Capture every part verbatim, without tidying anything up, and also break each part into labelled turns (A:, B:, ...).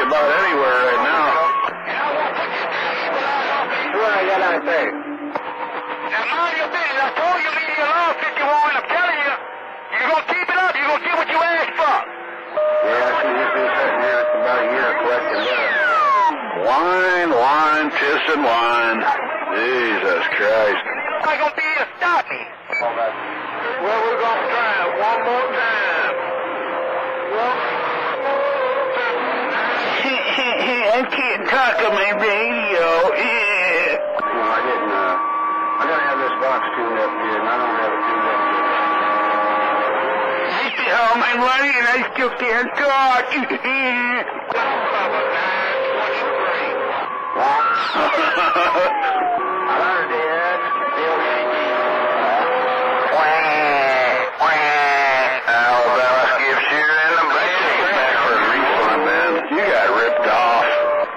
A: about anywhere right now.
B: What I got out there?
C: Now, mind your business. I told you leave me alone, fifty-one. I'm telling you, you're going to keep it up. You're going to get what you asked for.
B: Yeah, I see you've been sitting here for about a year collecting that.
A: Wine, wine, piss and wine. Jesus Christ.
C: I'm going to be here to stop me.
B: Well, we're going to try it one more time. Well,
A: I can't talk on my radio.
B: no, I didn't, uh, I gotta have this box tuned up here, and I don't have it tuned up here.
A: I see all my money and I still can't talk.
B: I learned it.
A: Alabama skips you in the back. Back for a refund, man. You got ripped off.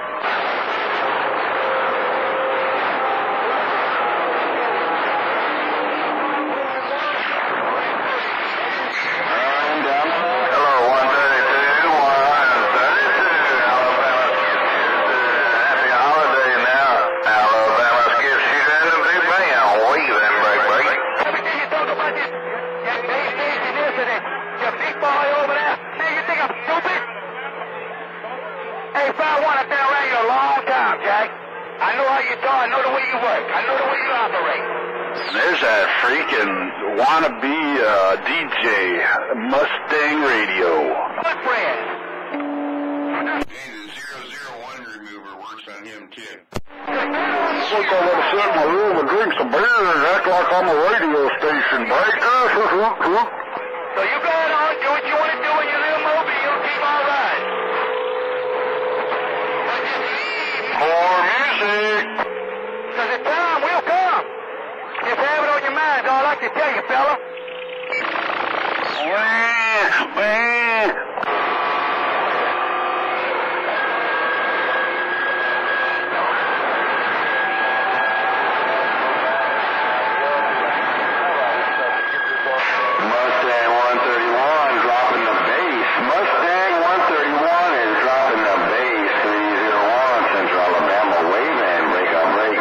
A: Hello, one thirty-two, one thirty-two. Alabama skips you. Happy holiday now. Alabama skips you in the big band. Waving, break, break.
C: Everything you talk about this, that base station incident, your big boy over there, man, you think I'm stupid? Hey, five one, I've been around you a long time, Jack. I know how you talk, I know the way you work, I know the way you operate.
A: There's that freaking wannabe uh, D J, Mustang Radio.
C: Good friend.
A: And the zero zero one remover works on him, too.
B: I think I want to sit in my room and drink some beer and act like I'm a radio station, right?
C: So you go on, do what you want to do in your little mobile, keep all right.
A: More music.
C: Because the time will come. Just have it on your mind, is all I can tell you, fella.
A: Wah, wah. Mustang one thirty-one dropping the bass. Mustang one thirty-one is dropping the bass. three oh one Central Alabama waving. Break up, break.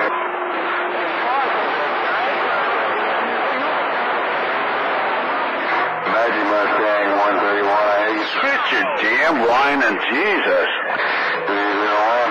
A: Magic Mustang one thirty-one. Hey, switch your damn line and Jesus. three oh one.